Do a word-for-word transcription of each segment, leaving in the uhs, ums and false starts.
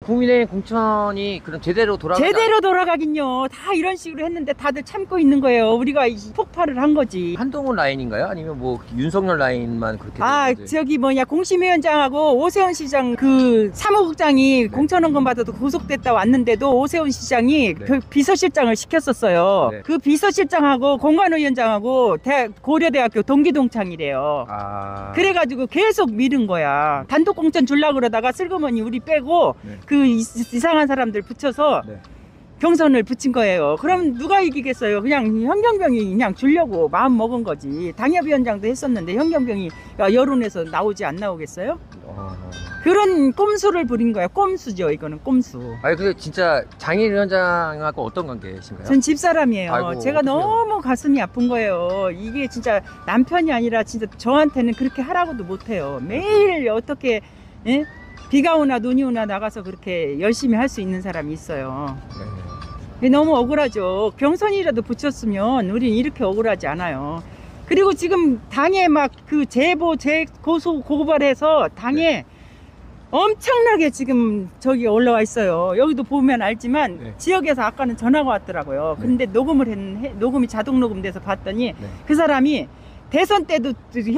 국민의힘 공천이 그럼 제대로 돌아가 제대로 돌아가긴요. 다 이런 식으로 했는데 다들 참고 있는 거예요. 우리가 이 폭발을 한 거지. 한동훈 라인인가요? 아니면 뭐 윤석열 라인만 그렇게 아, 된 건지? 저기 뭐냐, 공심위원장하고 오세훈 시장 그 사무국장이 네. 공천원금 받아도 구속됐다 왔는데도 오세훈 시장이 네. 그 비서실장을 시켰었어요. 네. 그 비서실장하고 공관위원장하고 대, 고려대학교 동기동창이래요. 아. 그래가지고 계속 미룬 거야. 단독 공천 주려고 그러다가 슬그머니 우리 빼고 네. 그 이- 이상한 사람들 붙여서 네. 경선을 붙인 거예요. 그럼 누가 이기겠어요? 그냥 현경병이 그냥 주려고 마음 먹은 거지. 당협위원장도 했었는데 현경병이 여론에서 나오지 안 나오겠어요? 어. 그런 꼼수를 부린 거야. 꼼수죠. 이거는 꼼수. 아니 근데 진짜 장일 위원장하고 어떤 관계이신가요? 전 집사람이에요. 아이고, 제가 어떡해요. 너무 가슴이 아픈 거예요. 이게 진짜 남편이 아니라 진짜 저한테는 그렇게 하라고도 못해요. 매일 어떻게 예? 비가 오나 눈이 오나 나가서 그렇게 열심히 할 수 있는 사람이 있어요. 네. 이게 너무 억울하죠. 경선이라도 붙였으면 우린 이렇게 억울하지 않아요. 그리고 지금 당에 막 그 제보, 재 고소, 고발해서 당에 네. 엄청나게 지금 저기 올라와 있어요. 여기도 보면 알지만 네. 지역에서 아까는 전화가 왔더라고요. 네. 근데 녹음을 했, 해- 녹음이 자동 녹음돼서 봤더니 네. 그 사람이 대선 때도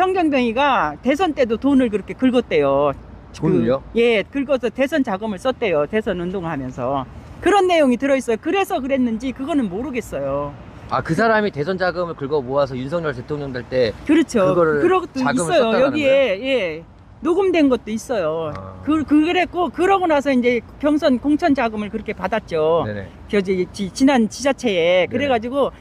현경병이가 대선 때도 돈을 그렇게 긁었대요. 돈을요? 그, 예, 긁어서 대선 자금을 썼대요. 대선 운동하면서. 그런 내용이 들어있어요. 그래서 그랬는지 그거는 모르겠어요. 아, 그 사람이 대선 자금을 긁어 모아서 윤석열 대통령 될 때 그렇죠. 그거를 그런 것도 자금을 있어요. 썼다는 여기에 예 녹음된 것도 있어요. 아. 그, 그 그랬고 그러고 나서 이제 경선 공천 자금을 그렇게 받았죠. 네네. 저 지- 지- 지난 지자체에 그래가지고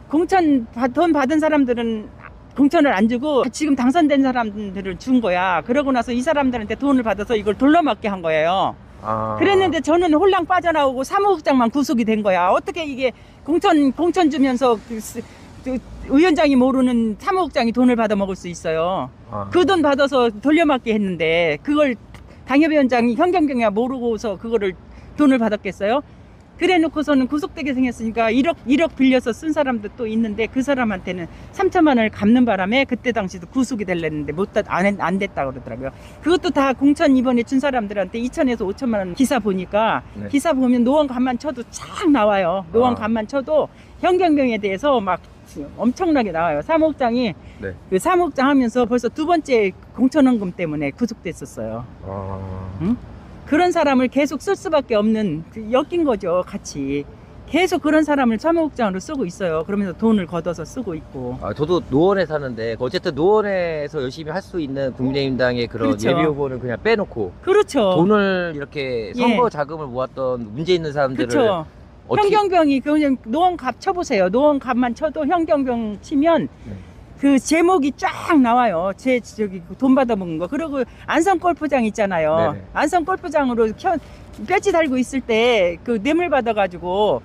공천 받- 돈 받은 사람들은 공천을 안 주고 지금 당선된 사람들을 준 거야. 그러고 나서 이 사람들한테 돈을 받아서 이걸 돌려막게 한 거예요. 아. 그랬는데 저는 홀랑 빠져나오고 사무국장만 구속이 된 거야. 어떻게 이게 공천 공천 주면서 그, 스- 그 위원장이 모르는 사무국장이 돈을 받아 먹을 수 있어요. 아. 그 돈 받아서 돌려막기 했는데 그걸 당협위원장이 현경경이야 모르고서 그거를 돈을 받았겠어요? 그래 놓고서는 구속되게 생겼으니까 일억 일억 빌려서 쓴 사람도 또 있는데 그 사람한테는 삼천만 원을 갚는 바람에 그때 당시도 구속이 될랬는데 못안 안 됐다 그러더라고요. 그것도 다 공천 이번에 준 사람들한테 이천에서 오천만 원 기사 보니까 네. 기사 보면 노원 간만 쳐도 쫙 나와요. 노원 아. 간만 쳐도 현경병에 대해서 막 엄청나게 나와요. 사무국장이 네. 그 사무국장 하면서 벌써 두 번째 공천원금 때문에 구속됐었어요. 아. 응? 그런 사람을 계속 쓸 수밖에 없는 그 엮인 거죠. 같이 계속 그런 사람을 사무국장으로 쓰고 있어요. 그러면서 돈을 걷어서 쓰고 있고. 아, 저도 노원에 사는데 어쨌든 노원에서 열심히 할 수 있는 국민의힘당의 그런 그렇죠. 예비 후보를 그냥 빼놓고 그렇죠. 돈을 이렇게 예. 선거 자금을 모았던 문제 있는 사람들을 그렇죠. 어떻게 현경병이 그냥 노원갑 쳐보세요. 노원갑만 쳐도 현경병 치면 네. 그 제목이 쫙 나와요. 제 저기 돈 받아먹은 거. 그리고 안성 골프장 있잖아요. 네네. 안성 골프장으로 켜, 배지 달고 있을 때 그 뇌물 받아가지고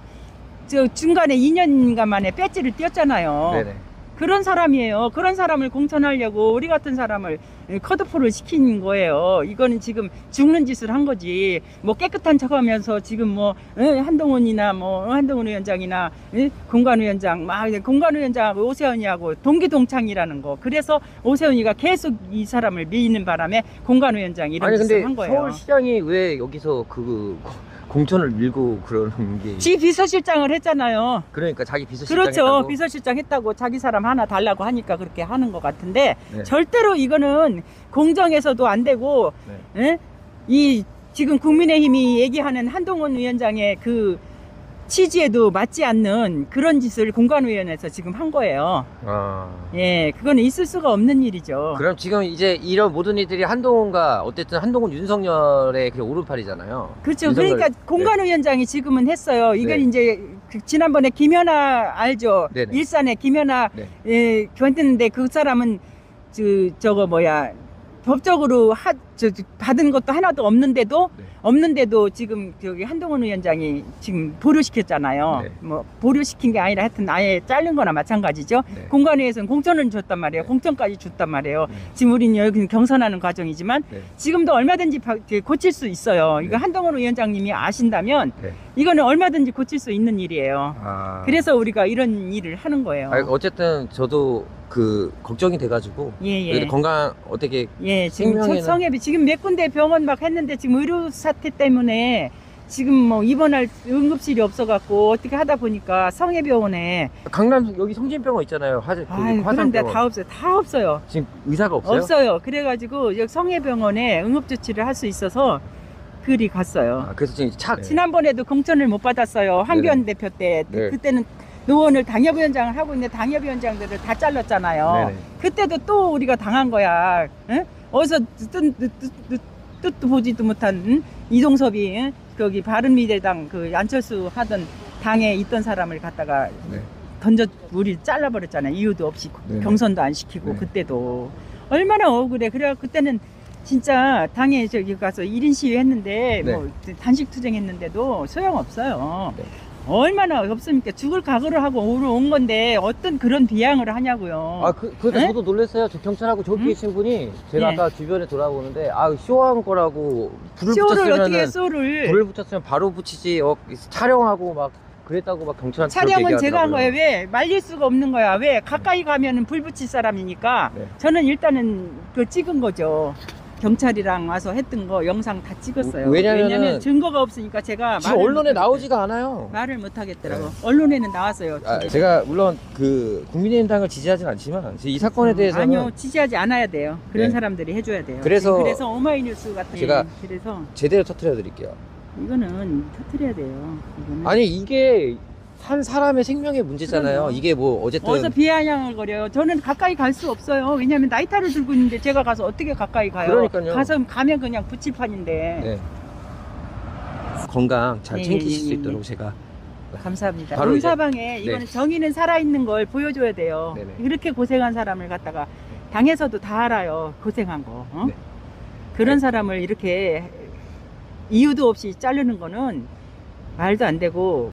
저 중간에 이 년간 만에 배지를 띄었잖아요. 네네. 그런 사람이에요. 그런 사람을 공천하려고 우리 같은 사람을 컷오프를 시킨 거예요. 이거는 지금 죽는 짓을 한 거지. 뭐 깨끗한 척하면서 지금 뭐 에, 한동훈이나 뭐 한동훈 위원장이나 에, 공관위원장 막 공관위원장하고 오세훈이하고 동기동창이라는 거. 그래서 오세훈이가 계속 이 사람을 미는 바람에 공관위원장이 이런 아니 짓을 근데 한 거예요. 서울시장이 왜 여기서 그 공천을 밀고 그러는 게 지 비서실장을 했잖아요. 그러니까 자기 비서실장 그렇죠. 했다고? 비서실장 했다고 자기 사람 하나 달라고 하니까 그렇게 하는 것 같은데 네. 절대로 이거는 공정에서도 안 되고 네. 예? 이 지금 국민의힘이 얘기하는 한동훈 위원장의 그 취지에도 맞지 않는 그런 짓을 공관위원회에서 지금 한 거예요. 아. 예, 그거는 있을 수가 없는 일이죠. 그럼 지금 이제 이런 모든 일들이 한동훈과 어쨌든 한동훈 윤석열의 그 오른팔이잖아요. 그렇죠. 윤석열- 그러니까 공관위원장이 지금은 했어요. 이건 네. 이제 그 지난번에 김연아 알죠? 네네. 일산에 김연아 네. 예, 견했는데 그 사람은 저 저거 뭐야 법적으로 하, 저, 저, 받은 것도 하나도 없는데도 네. 없는데도 지금 저기 한동훈 위원장이 지금 보류시켰잖아요. 네. 뭐 보류시킨 게 아니라 하여튼 아예 자른 거나 마찬가지죠. 네. 공관위에서는 공천을 줬단 말이에요. 네. 공천까지 줬단 말이에요. 네. 지금 우리는 여기 경선하는 과정이지만 네. 지금도 얼마든지 바- 이렇게 고칠 수 있어요. 이거 네. 한동훈 위원장님이 아신다면 네. 이거는 얼마든지 고칠 수 있는 일이에요. 아. 그래서 우리가 이런 일을 하는 거예요. 아니, 어쨌든 저도 그 걱정이 돼가지고 예, 예. 그래도 건강 어떻게 예, 지금 생명에는- 성협이 지금 몇 군데 병원 막 했는데 지금 의료 사태 때문에 지금 뭐 입원할 응급실이 없어갖고 어떻게 하다 보니까 성해병원에 강남 여기 성진병원 있잖아요. 화재 그 아유, 그런데 화상병원. 다 없어요. 다 없어요. 지금 의사가 없어요? 없어요. 그래가지고 여기 성해병원에 응급조치를 할 수 있어서 그리 갔어요. 아, 그래서 지금 차 지난번에도 공천을 못 받았어요. 황교안 대표 때. 네. 그때는 노원을 당협위원장을 하고 있는데 당협위원장들을 다 잘랐잖아요. 네네. 그때도 또 우리가 당한 거야. 응? 어디서 뜻, 뜻, 뜻, 뜻도 보지도 못한 응? 이동섭이 응? 거기 바른미래당 그 안철수 하던 당에 있던 사람을 갖다가 네. 던져 우리 잘라버렸잖아요. 이유도 없이 네네. 경선도 안 시키고 네. 그때도 얼마나 억울해. 그래 그때는 진짜 당에 저기 가서 일 인 시위 했는데 네. 뭐 단식 투쟁했는데도 소용 없어요. 네. 얼마나 없습니까? 죽을 각오를 하고 오러 온 건데 어떤 그런 비양을 하냐고요. 아, 그, 그래서 네? 저도 놀랐어요. 저 경찰하고 저기 응? 계신 분이 제가 네. 아까 주변에 돌아보는데 아, 쇼한 거라고 불을 쇼를 어떻게 붙였으면 해, 쇼를 불을 붙였으면 바로 붙이지 어, 촬영하고 막 그랬다고 막 경찰한테 촬영은 그렇게 제가 한 얘기하더라고요. 거예요. 왜? 말릴 수가 없는 거야. 왜? 가까이 가면은 불 붙일 사람이니까 네. 저는 일단은 그 찍은 거죠. 경찰이랑 와서 했던 거 영상 다 찍었어요. 왜냐면은 왜냐면 증거가 없으니까 제가 지금 말을 언론에 못 나오지가 않아요. 말을 못 하겠더라고. 네. 언론에는 나왔어요. 아, 지금. 제가 물론 그 국민의힘당을 지지하진 않지만 이 사건에 대해서는 아니요, 지지하지 않아야 돼요. 그런 네. 사람들이 해줘야 돼요. 그래서- 그래서 오마이뉴스 같은 제가 그래서 제대로 터트려 드릴게요. 이거는 터트려야 돼요. 이거는. 아니 이게 한 사람의 생명의 문제잖아요. 그럼요. 이게 뭐 어쨌든 어디서 비아냥을 거려요. 저는 가까이 갈 수 없어요. 왜냐하면 나이타를 들고 있는데 제가 가서 어떻게 가까이 가요? 그러니까요. 가서 가면 그냥 붙일판인데. 네. 건강 잘 네, 챙기실 네, 수 네, 있도록 제가 감사합니다. 바로 이제- 응사방에 이거는 정의는 살아있는 걸 보여줘야 돼요. 네네. 이렇게 고생한 사람을 갖다가 당에서도 다 알아요. 고생한 거. 어? 네. 그런 네. 사람을 이렇게 이유도 없이 자르는 거는 말도 안 되고